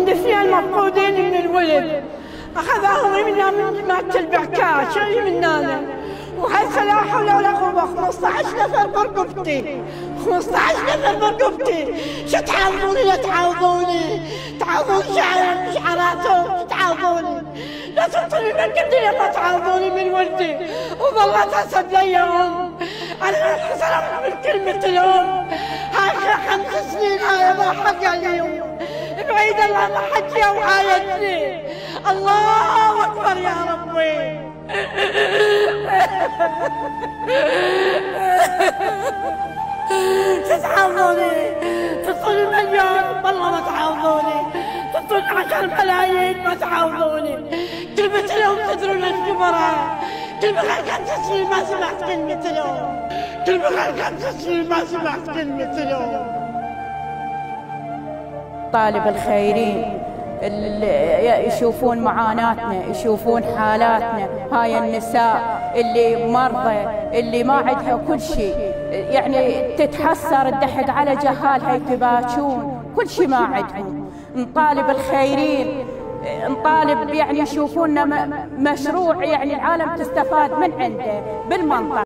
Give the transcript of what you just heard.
عندي اثنين مفقودين من الولد، اخذهم منا من مات البعكاش مننا، وهسه لا حول ولا قوه. 15 نفر برقبتي، 15 نفر برقبتي. شو تعاوضوني؟ لا تعاوضوني، تعاوضون شعراتهم، تعاوضوني. لا تنطوني من قدي، ما تعاوضوني من ولدي. وظلت اسد ليهم، انا انحسرت من كلمه لهم. هاي 5 سنين هاي ما حق عليهم، بعيد الله ما حد جا وعايدني. الله اكبر يا ربي. شو تعاوضوني؟ تصل مليون والله ما تعاوضوني، تصل 10 ملايين ما تعاوضوني. كلمة لهم تدرون الكبرى، كلمة غير 5 سنين ما سمعت كلمة لهم، كلمة غير 5 سنين ما سمعت كلمة لهم. طالب الخيرين اللي يشوفون معاناتنا، يشوفون حالاتنا، هاي النساء اللي مرضى، اللي ما عندها كل شيء، يعني تتحسر تضحك على جهالها، يتباكون كل شيء ما عندهم. نطالب الخيرين، نطالب يعني يشوفوننا مشروع يعني العالم تستفاد من عنده بالمنطقة.